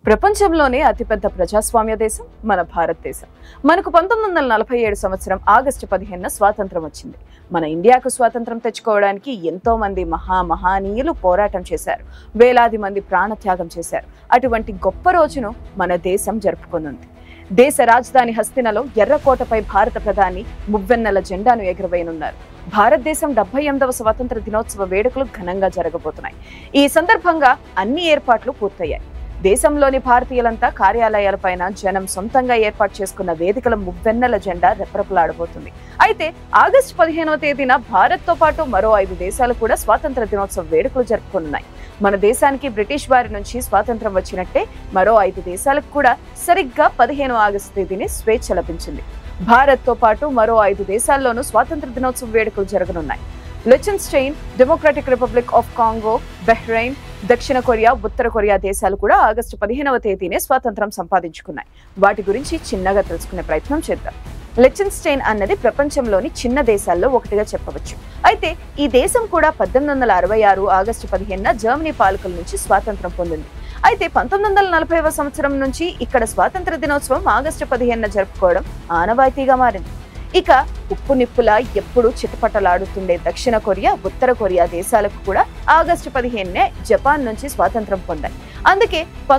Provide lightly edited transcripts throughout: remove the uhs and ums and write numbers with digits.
ప్రపంచంలోనే అతిపెద్ద ప్రజాస్వామ్య దేశం మన భారతదేశం. మనకు 1947 సంవత్సరం ఆగస్టు 15న స్వాతంత్రం వచ్చింది. మన ఇండియాకు స్వాతంత్రం తెచ్చుకోవడానికి ఎంతో మంది మహానీయులు పోరాటం చేశారు. వేలాది మంది ప్రాణత్యాగం చేశారు. అటువంటి గొప్ప రోజును మన దేశం జరుపుకుంది. దేశ రాజధాని హస్తినలో ఎర్రకోటపై భారత ప్రధాని మువ్వెన్నెల జెండాను ఎగురవేయనున్నారు. భారతదేశం 78వ స్వాతంత్ర దినోత్సవ వేడుకలు ఘనంగా జరగబోతున్నాయి. ఈ సందర్భంగా అన్ని ఏర్పాట్లు పూర్తయ్యాయి. దేశంలోని భారతీయులంతా కార్యాలయాలపైన జనం సొంతంగా ఏర్పాటు చేసుకున్న వేదికల మువ్వెన్నెల జెండా రెపరెపలాడబోతుంది. అయితే ఆగస్టు 15వ తేదీన భారత్ తో పాటు మరో 5 దేశాలు కూడా స్వాతంత్ర దినోత్సవ వేడుకలు జరుపుకున్నాయి. మన దేశానికి బ్రిటిష్ వారి నుంచి స్వాతంత్రం వచ్చినట్టే మరో 5 దేశాలకు కూడా సరిగ్గా 15 ఆగస్టు తేదీని స్వేచ్ఛ లభించింది. భారత్ తో పాటు మరో 5 దేశాల్లోనూ స్వాతంత్ర దినోత్సవ వేడుకలు జరగనున్నాయి. Liechtenstein, democratic republic of Congo, Bahrain, దక్షిణ కొరియా, ఉత్తర కొరియా దేశాలు కూడా ఆగస్టు 15వ తేదీనే స్వాతంత్రం సంపాదించుకున్నాయి. వాటి గురించి చిన్నగా తెలుసుకునే ప్రయత్నం చేద్దాం. లిచెన్స్టైన్ అన్నది ప్రపంచంలోని చిన్న దేశాల్లో ఒకటిగా చెప్పవచ్చు. అయితే ఈ దేశం కూడా 1866 ఆగస్టు 15న జర్మనీ పాలకుల నుంచి స్వాతంత్రం పొందింది. అయితే 1940వ సంవత్సరం నుంచి ఇక్కడ స్వాతంత్ర దినోత్సవం ఆగస్టు 15న జరుపుకోవడం ఆనవాయితీగా మారింది. ఇక ఉప్పు నిప్పులా ఎప్పుడు చిటపటలాడుతుండే దక్షిణ కొరియా, ఉత్తర కొరియా దేశాలకు కూడా ఆగస్టు 15నే జపాన్ నుంచి స్వాతంత్రం పొందాయి. అందుకే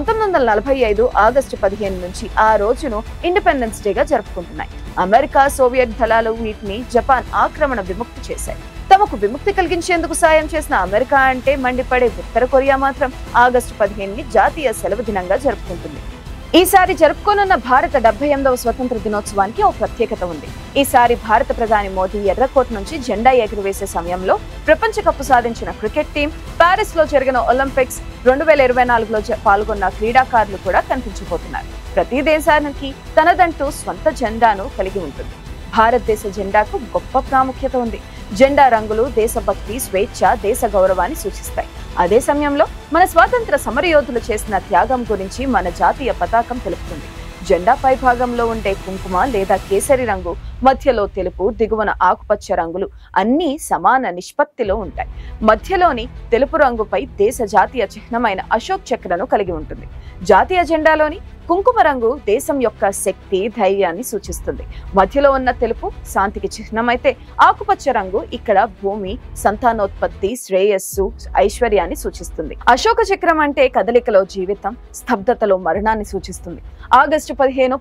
1945 ఆగస్టు 15 నుంచి ఆ రోజును ఇండిపెండెన్స్ డేగా జరుపుకుంటున్నాయి. అమెరికా, సోవియట్ దళాలు వీటిని జపాన్ ఆక్రమణ విముక్తి చేశాయి. తమకు విముక్తి కలిగించేందుకు సాయం చేసిన అమెరికా అంటే మండిపడే ఉత్తర కొరియా మాత్రం ఆగస్టు 15ని జాతీయ సెలవు దినంగా జరుపుకుంటుంది. ఈసారి జరుపుకోనున్న భారత 78వ స్వతంత్ర దినోత్సవానికి ఓ ప్రత్యేకత ఉంది. ఈసారి భారత ప్రధాని మోదీ ఎర్రకోట నుంచి జెండా ఎగురవేసే సమయంలో ప్రపంచ కప్పు సాధించిన క్రికెట్ టీం, పారిస్ లో జరిగిన ఒలింపిక్స్ 2024లో పాల్గొన్న క్రీడాకారులు కూడా కనిపించబోతున్నారు. ప్రతి దేశానికి తనదంటూ స్వంత జెండాను కలిగి ఉంటుంది. భారతదేశ జెండాకు గొప్ప ప్రాముఖ్యత ఉంది. జెండా రంగులు దేశభక్తి, స్వేచ్ఛ, దేశ గౌరవాన్ని సూచిస్తాయి. అదే సమయంలో మన స్వాతంత్ర సమరయోధులు చేసిన త్యాగం గురించి మన జాతీయ పతాకం తెలుపుతుంది. జెండా పై భాగంలో ఉండే కుంకుమ లేదా కేసరి రంగు, మధ్యలో తెలుపు, దిగువన ఆకుపచ్చ రంగులు అన్నీ సమాన నిష్పత్తిలో ఉంటాయి. మధ్యలోని తెలుపు రంగుపై దేశ జాతీయ చిహ్నమైన అశోక్ చక్రను కలిగి ఉంటుంది. జాతీయ జెండాలోని కుంకుమ రంగు దేశం యొక్క శక్తి, ధైర్యాన్ని సూచిస్తుంది. మధ్యలో ఉన్న తెలుపు శాంతికి చిహ్నమైతే ఆకుపచ్చ రంగు ఇక్కడ భూమి, సంతానోత్పత్తి, శ్రేయస్సు, ఐశ్వర్యాన్ని సూచిస్తుంది. అశోక చక్రం అంటే కదలికలో జీవితం, స్తబ్దతలో మరణాన్ని సూచిస్తుంది. ఆగస్టు 15,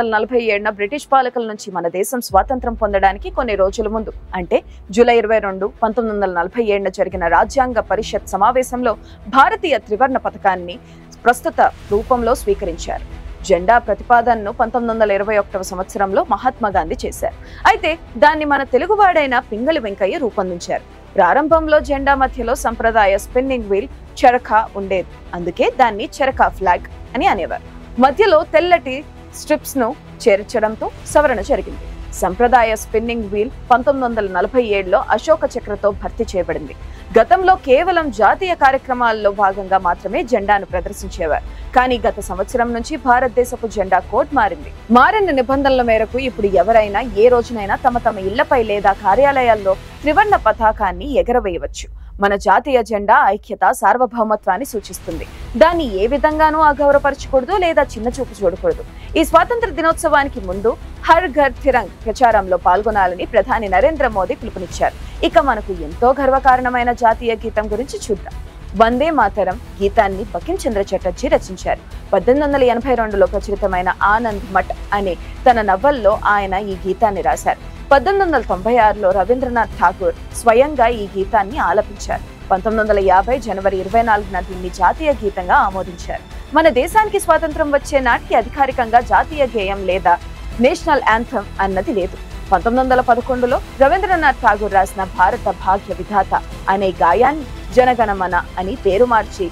1947న బ్రిటిష్ పాలకుల నుంచి మన దేశం స్వాతంత్రం పొందడానికి కొన్ని రోజుల ముందు అంటే జూలై 22, 1947న జరిగిన రాజ్యాంగ పరిషత్ సమావేశంలో భారతీయ త్రివర్ణ పతాకాన్ని ప్రస్తుత రూపంలో స్వీకరించారు. జెండా ప్రతిపాదనను 1921వ సంవత్సరంలో మహాత్మా గాంధీ చేశారు. అయితే దాన్ని మన తెలుగువాడైన పింగళి వెంకయ్య రూపొందించారు. ప్రారంభంలో జెండా మధ్యలో సంప్రదాయ స్పిన్నింగ్ వీల్ చరఖ ఉండేది. అందుకే దాన్ని చరఖా ఫ్లాగ్ అని అనేవారు. మధ్యలో తెల్లటి స్ట్రిప్స్ ను చేర్చడంతో సవరణ జరిగింది. సంప్రదాయ స్పిన్నింగ్ వీల్ 1947లో అశోక చక్రతో భర్తీ చేయబడింది. గతంలో కేవలం జాతీయ కార్యక్రమాల్లో భాగంగా మాత్రమే జెండాను ప్రదర్శించేవారు. కానీ గత సంవత్సరం నుంచి భారతదేశపు జెండా కోడ్ మారింది. మారిన నిబంధనల మేరకు ఇప్పుడు ఎవరైనా ఏ రోజునైనా తమ ఇళ్లపై లేదా కార్యాలయాల్లో త్రివర్ణ పతాకాన్ని ఎగరవేయవచ్చు. మన జాతీయ జెండా ఐక్యత, సార్వభౌమత్వాన్ని సూచిస్తుంది. దాన్ని ఏ విధంగానూ అగౌరవపరచకూడదు లేదా చిన్నచూపు చూడకూడదు. ఈ స్వాతంత్ర దినోత్సవానికి ముందు హర్ ఘర్ తిరంగ్ ప్రచారంలో పాల్గొనాలని ప్రధాని నరేంద్ర మోదీ పిలుపునిచ్చారు. ఇక మనకు ఎంతో గర్వకారణమైన జాతీయ గీతం గురించి చూద్దాం. వందే మాతరం గీతాన్ని బంకిం చంద్ర చటర్జీ రచించారు. 1882లో ప్రచురితమైన ఆనంద్ మఠ్ అనే తన నవల్లో ఆయన ఈ గీతాన్ని రాశారు. 1896లో రవీంద్రనాథ్ ఠాగూర్ స్వయంగా ఈ గీతాన్ని ఆలపించారు. 1950 జనవరి 24న దీన్ని జాతీయ గీతంగా ఆమోదించారు. మన దేశానికి స్వాతంత్రం వచ్చే నాటికి అధికారికంగా జాతీయ గేయం లేదా నేషనల్ యాంథమ్ అన్నది లేదు. 1911లో రవీంద్రనాథ్ ఠాగూర్ రాసిన భారత భాగ్య విధాత అనే గాయాన్ని జనగణమన అని పేరు మార్చి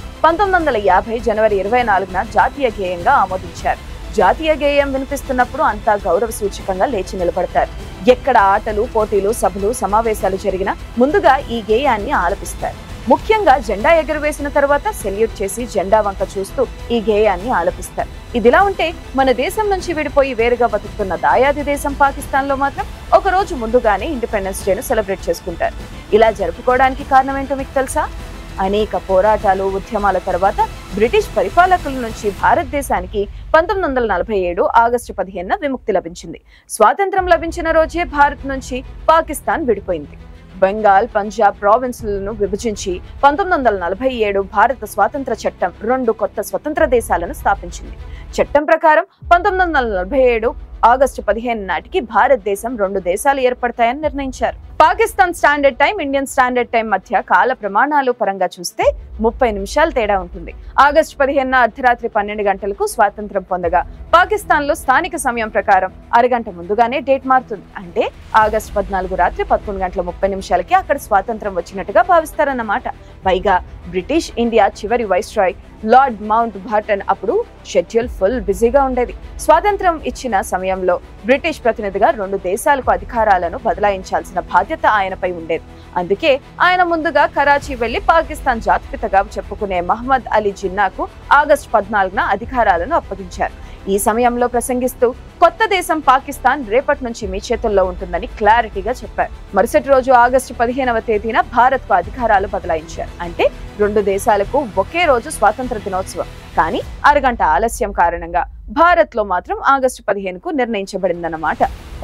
1950 జనవరి 24న జాతీయ గేయంగా ఆమోదించారు. జాతీయ గేయం వినిపిస్తున్నప్పుడు అంతా గౌరవ సూచకంగా లేచి నిలబడతారు. ఎక్కడ ఆటలు, పోటీలు, సభలు, సమావేశాలు జరిగినా ముందుగా ఈ గేయాన్ని ఆలపిస్తారు. ముఖ్యంగా జెండా ఎగురవేసిన తర్వాత సెల్యూట్ చేసి జెండా వంక చూస్తూ ఈ గేయాన్ని ఆలపిస్తారు. ఇదిలా ఉంటే మన దేశం నుంచి విడిపోయి వేరుగా బతుకుతున్న దాయాది దేశం పాకిస్తాన్ లో మాత్రం ఒక రోజు ముందుగానే ఇండిపెండెన్స్ డేను సెలబ్రేట్ చేసుకుంటారు. ఇలా జరుపుకోవడానికి కారణం ఏంటో మీకు తెలుసా? అనేక పోరాటాలు ఉద్యమాల తర్వాత బ్రిటిష్ పరిపాలకుల నుంచి భారతదేశానికి 1947 ఆగస్టు 15న విముక్తి లభించింది. స్వాతంత్రం లభించిన రోజే భారత్ నుంచి పాకిస్తాన్ విడిపోయింది. బెంగాల్, పంజాబ్ ప్రావిన్సులను విభజించి 1947 భారత స్వాతంత్ర చట్టం 2 కొత్త స్వతంత్ర దేశాలను స్థాపించింది. చట్టం ప్రకారం 1947 ఆగస్టు 15 నాటికి భారతదేశం 2 దేశాలు ఏర్పడతాయని నిర్ణయించారు. Pakistan standard time, Indian standard time మధ్య కాల ప్రమాణాలు పరంగా చూస్తే 30 నిమిషాలు తేడా ఉంటుంది. ఆగస్టు 15న అర్ధరాత్రి 12 గంటలకు స్వాతంత్రం పొందగా పాకిస్తాన్ లో స్థానిక సమయం ప్రకారం అరగంట ముందుగానే డేట్ మారుతుంది. అంటే ఆగస్టు 14 రాత్రి 11 గంటల 30 నిమిషాలకి అక్కడ స్వాతంత్రం వచ్చినట్టుగా భావిస్తారన్నమాట. పైగా బ్రిటిష్ ఇండియా చివరి వైస్రాయ్ లార్డ్ మౌంట్ బాటన్ అప్పుడు షెడ్యూల్ ఫుల్ బిజీగా ఉండేది. స్వాతంత్రం ఇచ్చిన సమయంలో బ్రిటిష్ ప్రతినిధిగా 2 దేశాలకు అధికారాలను బదలాయించాల్సిన బాధ్యత ఆయనపై ఉండేది. అందుకే ఆయన ముందుగా కరాచీ వెళ్లి పాకిస్తాన్ జాతిపితగా చెప్పుకునే మహమ్మద్ అలీ జిన్నాకు ఆగస్టు 14న అధికారాలను అప్పగించారు. ఈ సమయంలో ప్రసంగిస్తూ కొత్త దేశం పాకిస్తాన్ రేపటి నుంచి మీ చేతుల్లో ఉంటుందని క్లారిటీగా చెప్పారు. మరుసటి రోజు ఆగస్టు 15వ తేదీన భారత్ కు అధికారాలు బదలాయించారు. అంటే 2 దేశాలకు ఒకే రోజు స్వాతంత్ర దినోత్సవం. కానీ అరగంట ఆలస్యం కారణంగా భారత్ లో మాత్రం ఆగస్టు 15కు నిర్ణయించబడిందన్నమాట.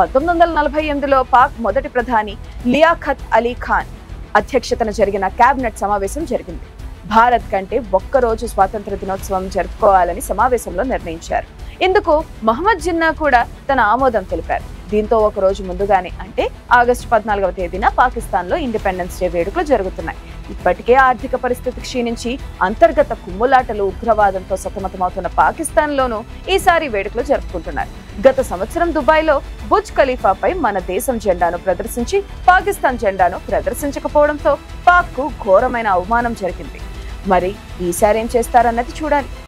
1948లో పాక్ మొదటి ప్రధాని లియాఖత్ అలీ ఖాన్ అధ్యక్షతన జరిగిన కేబినెట్ సమావేశం జరిగింది. భారత్ కంటే ఒక్కరోజు స్వాతంత్ర దినోత్సవం జరుపుకోవాలని సమావేశంలో నిర్ణయించారు. ఇందుకు మహమ్మద్ జిన్నా కూడా తన ఆమోదం తెలిపారు. దీంతో ఒక రోజు ముందుగానే అంటే ఆగస్టు 14వ తేదీన పాకిస్తాన్ లో ఇండిపెండెన్స్ డే వేడుకలు జరుగుతున్నాయి. ఇప్పటికే ఆర్థిక పరిస్థితి క్షీణించి అంతర్గత కుమ్ములాటలు, ఉగ్రవాదంతో సతమతమవుతున్న పాకిస్తాన్ లోనూ ఈసారి వేడుకలు జరుపుకుంటున్నారు. గత సంవత్సరం దుబాయ్ లో బుర్జ్ ఖలీఫాపై మన దేశం జెండాను ప్రదర్శించి పాకిస్తాన్ జెండాను ప్రదర్శించకపోవడంతో పాక్ కు ఘోరమైన అవమానం జరిగింది. మరి ఈసారి ఏం చేస్తారన్నది చూడాలి.